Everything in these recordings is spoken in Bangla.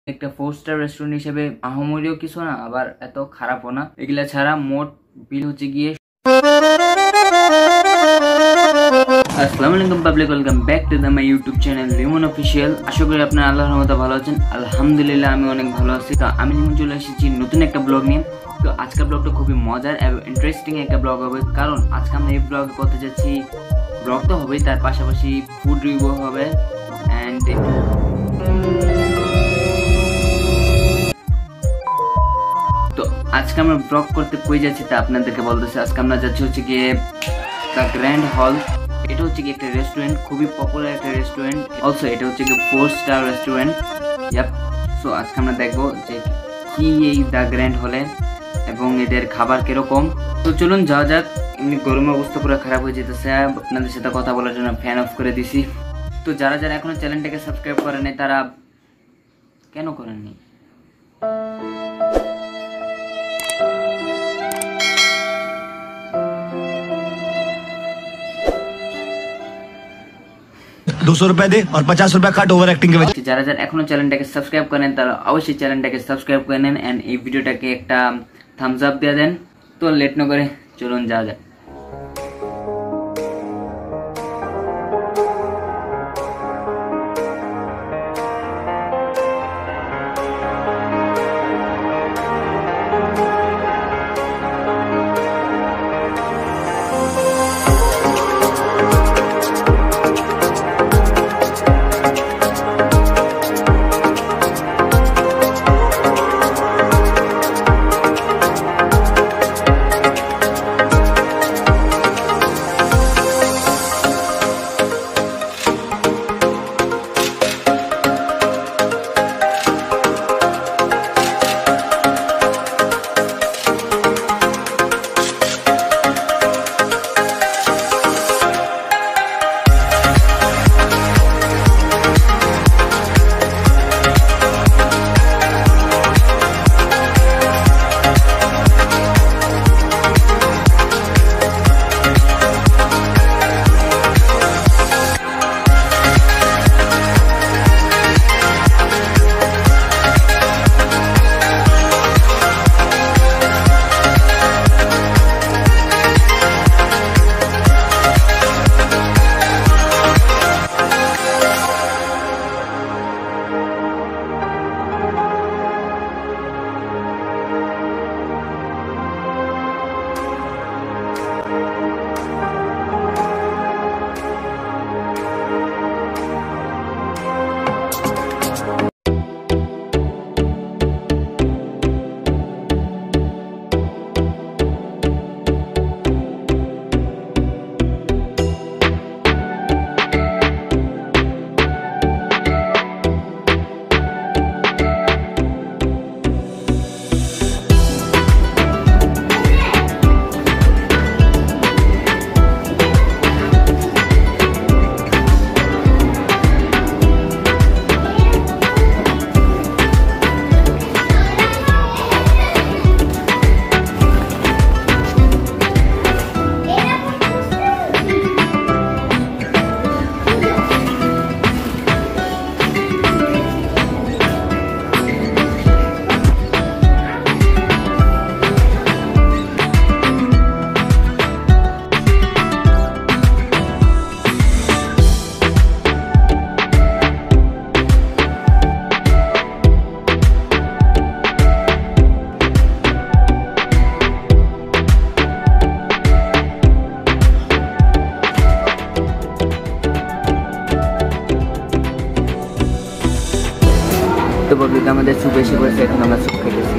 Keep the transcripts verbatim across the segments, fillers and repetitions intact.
একটা ফোর স্টার রেস্টুরেন্ট হিসেবে আহামরিও কিছু না, আবার এত খারাপও না। এগুলা ছাড়া মোট বিল হচ্ছে গিয়ে। আসসালামু আলাইকুম public, welcome back to the my YouTube channel Limon official. আশা করি আপনারা আল্লাহর রহমতে ভালো আছেন। আলহামদুলিল্লাহ আমি অনেক ভালো আছি। তো আমি যেমন চলে এসেছি নতুন একটা ব্লগ নিয়ে। তো আজকের ব্লগটা খুবই মজার এবং ইন্টারেস্টিং একটা ব্লগ হবে, কারণ আজকে আমরা এই ব্লগ করতে যাচ্ছি। ব্লগ তো হবেই, তার পাশাপাশি ফুড রিভিউ হবে। অ্যান্ড তো আজকে আমরা ব্লগ করতে কই যাচ্ছি তা আপনাদেরকে বলতেছি। আজকে আমরা যাচ্ছি হচ্ছে গিয়ে দ্য গ্র্যান্ড হল। এটা হচ্ছে কি একটা রেস্টুরেন্ট, খুবই পপুলার একটা রেস্টুরেন্ট। অলসো এটা হচ্ছে কি four star restaurant. Yup. So আজকে আমরা দেখবো যে কি এই দ্য গ্র্যান্ড হলে এবং এদের খাবার কিরকম। তো চলুন যাওয়া যাক। এমনি গরমের অবস্থা পুরো খারাপ হয়ে যেতেছে, আপনাদের সাথে কথা বলার জন্য ফ্যান অফ করে দিছি। তো যারা যারা এখনো চ্যানেলটাকে সাবস্ক্রাইব করেনি তারা কেন করেননি? दो सौ रुपए दे और पचास रुपए काट ओवर एक्टिंग के वजह। যারা যারা এখনো চ্যানেলটাকে সাবস্ক্রাইব করেন তারা অবশ্যই চ্যানেলটাকে সাবস্ক্রাইব করে নেন এন্ড এই ভিডিওটাকে একটা থামস আপ দিয়ে দেন। তো লেট না করে চলুন যাওয়া যাক। তো বলতে আমাদের স্যুপ এসে পড়েছে, এখন আমরা স্যুপ খেতেছি।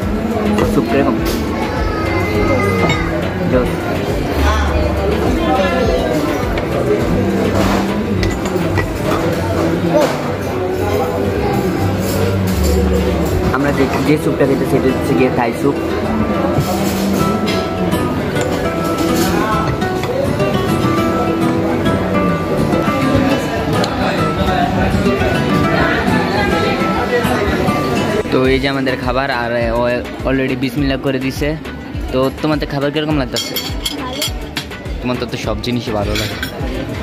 স্যুপ কিরকম? আমরা যে যে স্যুপটা খেতেছি সেটা হচ্ছে গিয়ে থাই স্যুপ। তো এই যে আমাদের খাবার, আর অলরেডি বিসমিল্লাহ করে দিছে। তো তোমাদের খাবার কিরকম লাগতেছে? তোমার তো সব জিনিসই ভালো লাগে।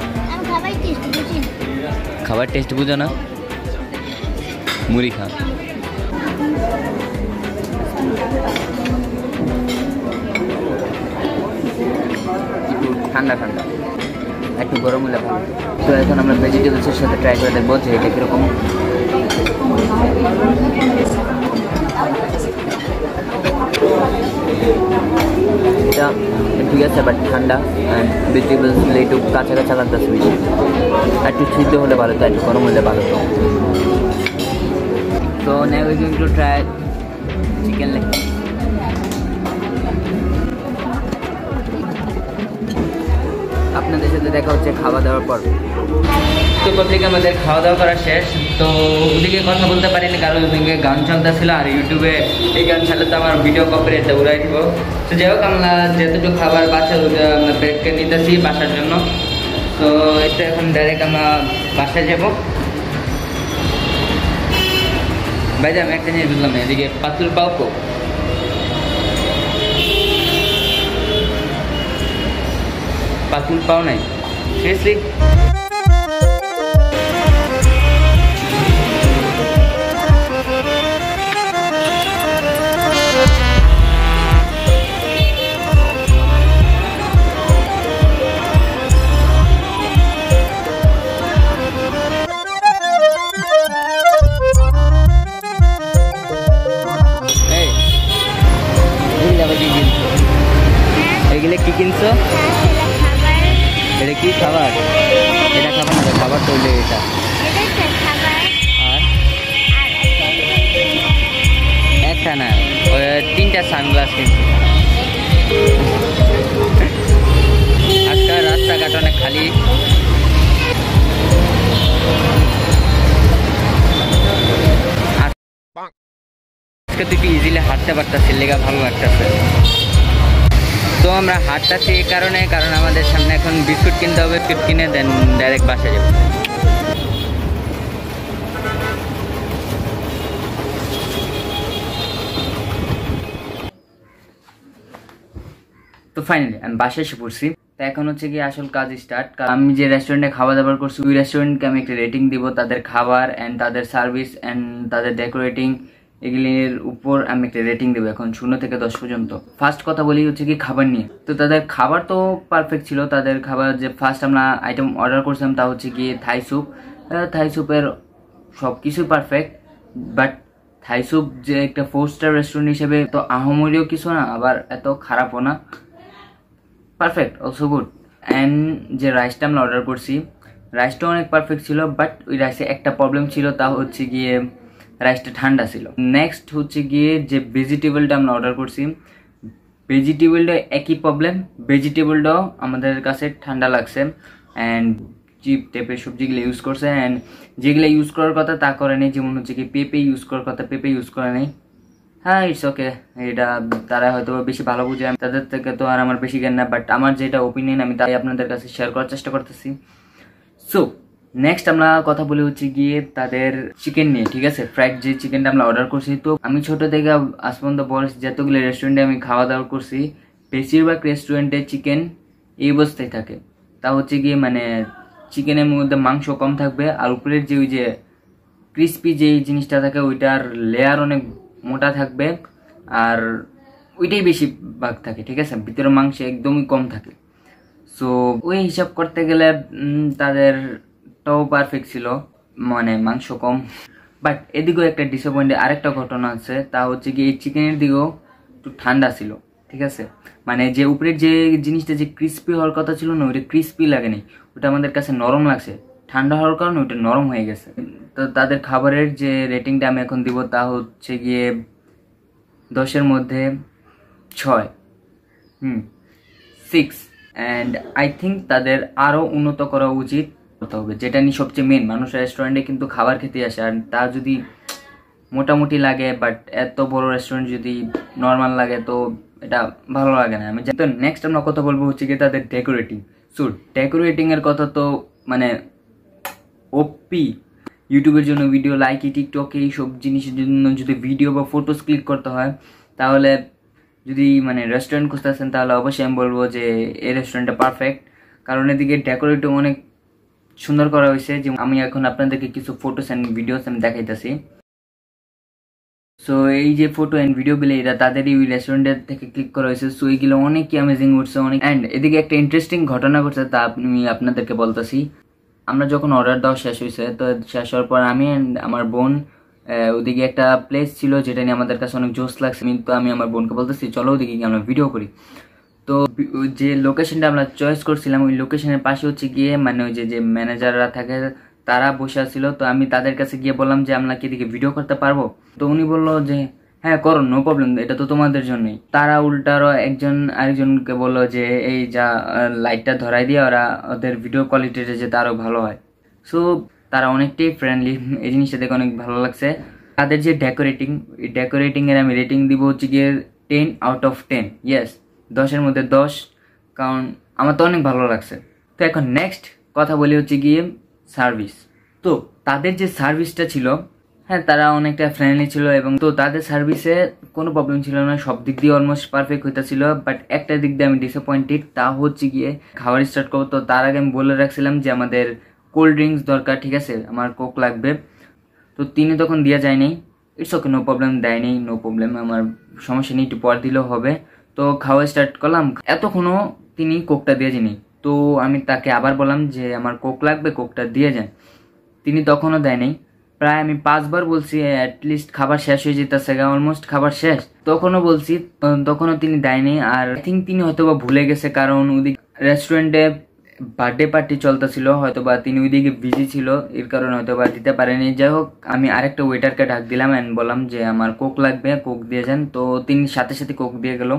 খাবার টেস্ট বুঝো না? মুড়ি খা। একটু ঠান্ডা ঠান্ডা, একটু গরম হলে ভালো। তো এখন আমরা ভেজিটেবলসের সাথে ট্রাই করে দেখবো যে এটা কীরকম। এটা ঠিক আছে, বাট ঠান্ডা অ্যান্ড ভেজিটেবলস একটু কাঁচা কাঁচা লাগতেছে বেশি। একটু সিদ্ধ হলে ভালো তো, একটু গরম হলে ভালো তো। তো now we're going to try chicken leg. আপনাদের সাথে দেখা হচ্ছে খাওয়া দাওয়ার পর। তো পাবলিক আমাদের খাওয়া দাওয়া করা শেষ। তো ওদিকে কথা বলতে পারিনি কারণ ওদিকে গান চলতেছিল, আর ইউটিউবে এই গান ছাড়লে তো আমার ভিডিও কপিরাইট উড়াই দিব। তো যাই হোক, আমরা যেতটুকু খাবার বাসা ওটা আমরা ব্রেককে নিতেছি বাসার জন্য। তো এটা এখন ডাইরেক্ট আমরা বাসায় যাব। ভাইজা আমি একটা জিনিস বুঝলাম না, এদিকে পাতুল পাও কো পাতুল পাও নাই সিরিয়াসলি? এগুলো কি কিনছো? এটা কি খাবার? এটা খাবার না, খাবার তো হইলে এটা। আর একটা না, ওই তিনটা সানগ্লাস কিনছি। আজকে রাস্তাঘাট অনেক খালি। আজকে তুই একটু ইজিলি হাঁটতে পারতাছিস, লেগা ভালো লাগতেছে। তো আমরা হাঁটতেছি এই কারণে, কারণ আমাদের সামনে এখন বিস্কুট কিনতে হবে। বিস্কুট কিনে দেন ডাইরেক্ট বাসে যাব। তো ফাইনালি আমি বাসায় এসে পড়ছি। তো এখন হচ্ছে কি আসল কাজ স্টার্ট। আমি যে রেস্টুরেন্টে খাওয়া দাওয়া করছি ওই রেস্টুরেন্টকে আমি একটা রেটিং দিব, তাদের খাবার অ্যান্ড তাদের সার্ভিস অ্যান্ড তাদের ডেকোরেটিং এগুলির উপর আমি একটা রেটিং দেবো এখন শূন্য থেকে দশ পর্যন্ত। ফার্স্ট কথা বলি হচ্ছে কি খাবার নিয়ে। তো তাদের খাবার তো পারফেক্ট ছিল। তাদের খাবার যে ফার্স্ট আমরা আইটেম অর্ডার করছিলাম তা হচ্ছে কি থাই স্যুপ। থাই স্যুপের সব কিছুই পারফেক্ট, বাট থাই স্যুপ যে একটা ফোর স্টার রেস্টুরেন্ট হিসেবে তো আহামরিও কিছু না, আবার এত খারাপও না, পারফেক্ট অলসো গুড। অ্যান্ড যে রাইসটা আমরা অর্ডার করছি রাইসটা অনেক পারফেক্ট ছিল, বাট ওই রাইসে একটা প্রবলেম ছিল, তা হচ্ছে গিয়ে রাইসটা ঠান্ডা ছিল। নেক্সট হচ্ছে গিয়ে যে ভেজিটেবলটা আমরা অর্ডার করছি, ভেজিটেবলটা একই প্রবলেম, ভেজিটেবলটাও আমাদের কাছে ঠান্ডা লাগছে। অ্যান্ড চিপ টাইপের সবজিগুলো ইউজ করছে, অ্যান্ড যেগুলো ইউজ করার কথা তা করে নেই। যেমন হচ্ছে কি পেঁপে ইউজ করার কথা পেঁপে ইউজ করে নেই। হ্যাঁ ইটস ওকে, এটা তারা হয়তো বেশি ভালো বুঝে, তাদের থেকে তো আর আমার বেশি জ্ঞান না, বাট আমার যেটা ওপিনিয়ন আমি তাই আপনাদের কাছে শেয়ার করার চেষ্টা করতেছি। সো নেক্সট আমরা কথা বলি হচ্ছে গিয়ে তাদের চিকেন নিয়ে। ঠিক আছে, ফ্রাইড যে চিকেনটা আমরা অর্ডার করছি, তো আমি ছোট থেকে আজ পর্যন্ত বড় যতগুলো রেস্টুরেন্টে আমি খাওয়া দাওয়া করছি বেশিরভাগ রেস্টুরেন্টে চিকেন এই অবস্থায় থাকে। তা হচ্ছে গিয়ে মানে চিকেনের মধ্যে মাংস কম থাকবে, আর উপরের যে ওই যে ক্রিস্পি যে জিনিসটা থাকে ওইটার লেয়ার অনেক মোটা থাকবে, আর ওইটাই বেশি ভাগ থাকে। ঠিক আছে, ভিতরে মাংস একদমই কম থাকে। সো ওই হিসাব করতে গেলে তাদেরটাও পারফেক্ট ছিল, মানে মাংস কম। বাট এদিকেও একটা ডিসঅ্যাপয়েন্টেড আরেকটা ঘটনা আছে, তা হচ্ছে কি এই চিকেনের দিকেও একটু ঠান্ডা ছিল। ঠিক আছে, মানে যে উপরের যে জিনিসটা যে ক্রিস্পি হওয়ার কথা ছিল না, ওইটা ক্রিস্পি লাগেনি, ওটা আমাদের কাছে নরম লাগছে। ঠান্ডা হওয়ার কারণে ওইটা নরম হয়ে গেছে। তো তাদের খাবারের যে রেটিংটা আমি এখন দিব তা হচ্ছে গিয়ে দশের মধ্যে ছয়, hmm six. And I think তাদের আরও উন্নত করা উচিত করতে হবে, যেটা নিয়ে সবচেয়ে মেন। মানুষ রেস্টুরেন্টে কিন্তু খাবার খেতে আসে, আর তা যদি মোটামুটি লাগে, বাট এত বড় রেস্টুরেন্ট যদি নর্মাল লাগে তো এটা ভালো লাগে না। আমি তো নেক্সট আমরা কথা বলবো হচ্ছে কি তাদের ডেকোরেটিং। সো ডেকোরেটিংয়ের কথা তো মানে ওপি। ইউটিউবের জন্য ভিডিও, লাইকি, টিকটকে এইসব জিনিসের জন্য যদি ভিডিও বা ফটোস ক্লিক করতে হয়, তাহলে যদি মানে রেস্টুরেন্ট খুঁজতে আসেন তাহলে অবশ্যই আমি বলবো যে এই রেস্টুরেন্টটা পারফেক্ট, কারণ এদিকে ডেকোরেটিং অনেক সুন্দর করা হয়েছে। যে আমি এখন আপনাদেরকে কিছু ফটোস অ্যান্ড ভিডিওস আমি দেখাইতেছি। সো এই যে ফটো অ্যান্ড ভিডিওগুলো এটা তাদেরই ওই রেস্টুরেন্টের থেকে ক্লিক করা হয়েছে। সো এইগুলো অনেকই অ্যামেজিং উঠছে অনেক। অ্যান্ড এদিকে একটা ইন্টারেস্টিং ঘটনা ঘটছে, তা আমি আপনাদেরকে বলতেছি। আমরা যখন অর্ডার দেওয়া শেষ হয়েছে, তো শেষ হওয়ার পর আমি অ্যান্ড আমার বোন ওদিকে একটা প্লেস ছিল যেটা নিয়ে আমাদের কাছে অনেক জোস লাগছে। তো আমি আমার বোনকে বলতেছি চলো ওদিকে গিয়ে আমরা ভিডিও করি। তো যে লোকেশনটা আমরা চয়েস করছিলাম ওই লোকেশনের পাশে হচ্ছে গিয়ে মানে ওই যে যে ম্যানেজাররা থাকে তারা বসে ছিল। তো আমি তাদের কাছে গিয়ে বললাম যে আমরা কি এদিকে ভিডিও করতে পারবো? তো উনি বললো যে হ্যাঁ করো, নো প্রবলেম, এটা তো তোমাদের জন্যই। তারা উল্টারও একজন আরেকজনকে বললো যে এই যা লাইটটা ধরাই দিয়ে ওরা ওদের ভিডিও কোয়ালিটিটা যাতে আরও ভালো হয়। সো তারা অনেকটাই ফ্রেন্ডলি, এই জিনিসটা দেখে অনেক ভালো লাগছে। তাদের যে ডেকোরেটিং, এই ডেকোরেটিংয়ের আমি রেটিং দিব হচ্ছে গিয়ে ten out of ten. Yes, দশের মধ্যে দশ, কারণ আমার তো অনেক ভালো লাগছে। তো এখন নেক্সট কথা বলি হচ্ছে গিয়ে সার্ভিস। তো তাদের যে সার্ভিসটা ছিল, হ্যাঁ তারা অনেকটা ফ্রেন্ডলি ছিল এবং তো তাদের সার্ভিসে কোনো প্রবলেম ছিল না, সব দিক দিয়ে অলমোস্ট পারফেক্ট হইতেছিল। বাট একটা দিক দিয়ে আমি ডিসঅ্যাপয়েন্টেড, তা হচ্ছে গিয়ে খাবার স্টার্ট করবো তো তার আগে আমি বলে রাখছিলাম যে আমাদের কোল্ড ড্রিঙ্কস দরকার, ঠিক আছে, আমার কোক লাগবে। তো তিনি তখন দেওয়া যায়নি। ইটস ওকে, নো প্রবলেম, দেয়নি, নো প্রবলেম, আমার সমস্যা নেই, একটু পর দিলেও হবে। তো খাওয়া স্টার্ট করলাম, এতক্ষণও তিনি কোকটা দিয়ে যায়নি। তো আমি তাকে আবার বললাম যে আমার কোক লাগবে, কোকটা দিয়ে যান। তিনি তখনও দেয়নি। প্রায় আমি পাঁচবার বলছি অ্যাটলিস্ট খাবার শেষ হয়ে যেতেছে, অলমোস্ট খাবার শেষ, তখনও বলছি, তখনও তিনি দেয়নি। আর আই থিঙ্ক তিনি হয়তো বা ভুলে গেছে, কারণ ওদিকে রেস্টুরেন্টে বার্থডে পার্টি চলতেছিল, হয়তো বা তিনি ওইদিকে বিজি ছিল, এর কারণে হয়তো বা দিতে পারেনি। যাই হোক, আমি আরেকটা ওয়েটারকে ডাক দিলাম অ্যান্ড বললাম যে আমার কোক লাগবে, কোক দিয়ে যান। তো তিনি সাথে সাথে কোক দিয়ে গেল।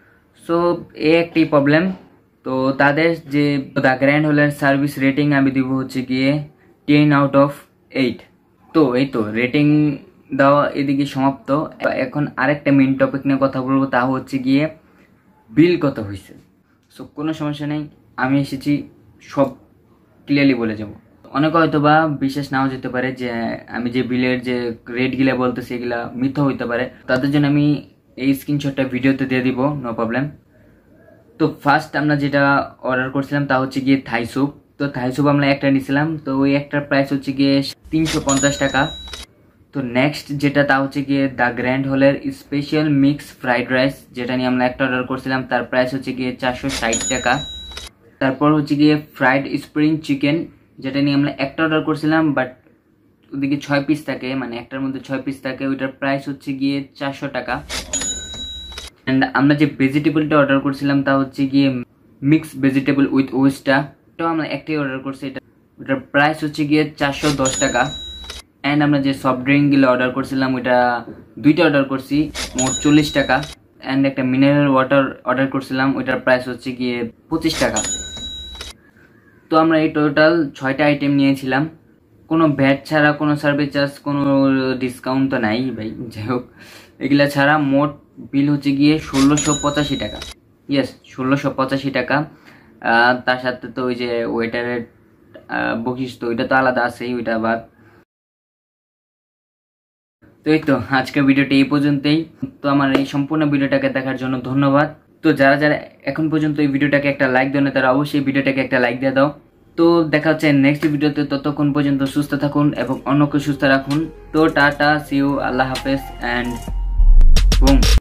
সো এই একটি প্রবলেম। তো তাদের যে দ্য গ্র্যান্ড হলের সার্ভিস রেটিং আমি দিব হচ্ছে গিয়ে টেন আউট অফ এইট। তো এই তো রেটিং দেওয়া এদিকে সমাপ্ত। এখন আরেকটা মেইন টপিক নিয়ে কথা বলবো, তা হচ্ছে গিয়ে বিল কত হয়েছে। সো কোনো সমস্যা নেই, আমি এসেছি সব ক্লিয়ারলি বলে যাব। অনেকে হয়তো বা বিশ্বাস নাও যেতে পারে যে আমি যে বিলের যে রেটগুলো বলতেছি এগুলা মিথ্যা হইতে পারে, তাদের জন্য আমি এই স্ক্রিনশটটা ভিডিওতে দিয়ে দিব, নো প্রবলেম। তো ফার্স্ট আমরা যেটা অর্ডার করছিলাম তা হচ্ছে গিয়ে থাই স্যুপ। তো থাই স্যুপ আমরা একটা নিয়েছিলাম, তো ওই একটার প্রাইস হচ্ছে গিয়ে তিনশো পঞ্চাশ টাকা। তো নেক্সট যেটা তা হচ্ছে গিয়ে দ্য গ্র্যান্ড হলের স্পেশাল মিক্স ফ্রাইড রাইস, যেটা নিয়ে আমরা একটা অর্ডার করছিলাম, তার প্রাইস হচ্ছে গিয়ে চারশো ষাট টাকা। তারপর হচ্ছে গিয়ে ফ্রাইড স্প্রিং চিকেন, যেটা নিয়ে আমরা একটা অর্ডার করছিলাম, বাট ওদিকে ছয় পিস থাকে, মানে একটার মধ্যে ছয় পিস থাকে, ওইটার প্রাইস হচ্ছে গিয়ে চারশো টাকা। অ্যান্ড আমরা যে ভেজিটেবলটা অর্ডার করছিলাম তা হচ্ছে গিয়ে মিক্স ভেজিটেবল উইথ ওয়েস্টা, এটাও আমরা একটাই অর্ডার করছি, এটা ওটার প্রাইস হচ্ছে গিয়ে চারশো দশ টাকা। অ্যান্ড আমরা যে সফট ড্রিঙ্কগুলো অর্ডার করছিলাম ওইটা দুইটা অর্ডার করছি, মোট চল্লিশ টাকা। অ্যান্ড একটা মিনারেল ওয়াটার অর্ডার করছিলাম, ওইটার প্রাইস হচ্ছে গিয়ে পঁচিশ টাকা। তো আমরা এই টোটাল ছয়টা আইটেম নিয়েছিলাম, কোনো ভ্যাট ছাড়া, কোনো সার্ভিস চার্জ, কোনো ডিসকাউন্ট তো নাই ভাই। যাই হোক, এগুলা ছাড়া মোট বিল হচ্ছে গিয়ে ষোলোশো পঁচাশি টাকা। ইয়েস, ষোলোশো পঁচাশি টাকা। তার সাথে তো ওই যে ওয়েটারের বকিস, তো ওইটা তো আলাদা আছেই, ওইটা বাদ। তো এই তো আজকের ভিডিওটা এই পর্যন্তই। তো আমার এই সম্পূর্ণ ভিডিওটাকে দেখার জন্য ধন্যবাদ। তো যারা যারা এখন পর্যন্ত এই ভিডিওটাকে একটা লাইক দেন, তারা অবশ্যই ভিডিওটাকে একটা লাইক দিয়ে দাও। তো দেখা হচ্ছে নেক্সট ভিডিওতে, ততক্ষণ পর্যন্ত সুস্থ থাকুন এবং অন্যকে সুস্থ রাখুন। তো টাটা, সি ইউ, আল্লাহ হাফেজ অ্যান্ড বুম।